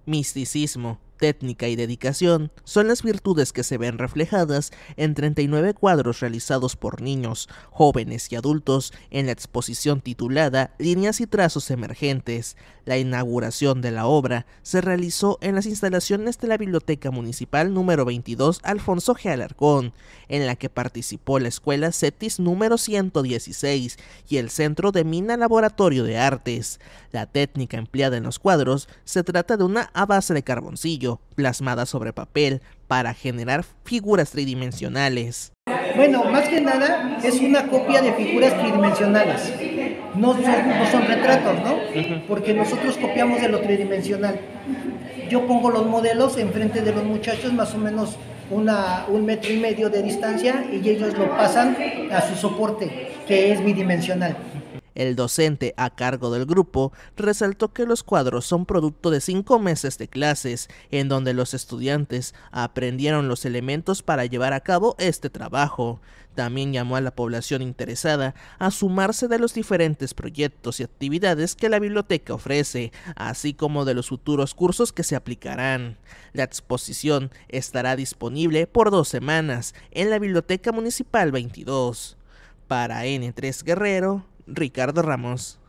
Misticismo, técnica y dedicación son las virtudes que se ven reflejadas en 39 cuadros realizados por niños, jóvenes y adultos en la exposición titulada Líneas y trazos emergentes. La inauguración de la obra se realizó en las instalaciones de la Biblioteca Municipal número 22 Alfonso G. Alarcón, en la que participó la Escuela CETIS número 116 y el Centro de Mina Laboratorio de Artes. La técnica empleada en los cuadros se trata de una a base de carboncillo, plasmada sobre papel, para generar figuras tridimensionales. Bueno, más que nada es una copia de figuras tridimensionales. No son retratos, ¿no? Porque nosotros copiamos de lo tridimensional. Yo pongo los modelos enfrente de los muchachos, más o menos 1,5 metros de distancia, y ellos lo pasan a su soporte, que es bidimensional. El docente a cargo del grupo resaltó que los cuadros son producto de 5 meses de clases, en donde los estudiantes aprendieron los elementos para llevar a cabo este trabajo. También llamó a la población interesada a sumarse de los diferentes proyectos y actividades que la biblioteca ofrece, así como de los futuros cursos que se aplicarán. La exposición estará disponible por 2 semanas en la Biblioteca Municipal 22. Para N3 Guerrero, Ricardo Ramos.